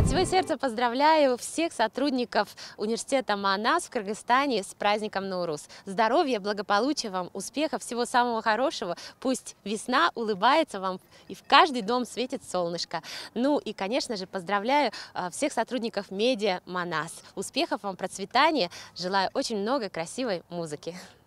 От всего сердца поздравляю всех сотрудников университета МАНАС в Кыргызстане с праздником Наурус. Здоровья, благополучия вам, успехов, всего самого хорошего. Пусть весна улыбается вам и в каждый дом светит солнышко. Ну и, конечно же, поздравляю всех сотрудников медиа МАНАС. Успехов вам, процветания. Желаю очень много красивой музыки.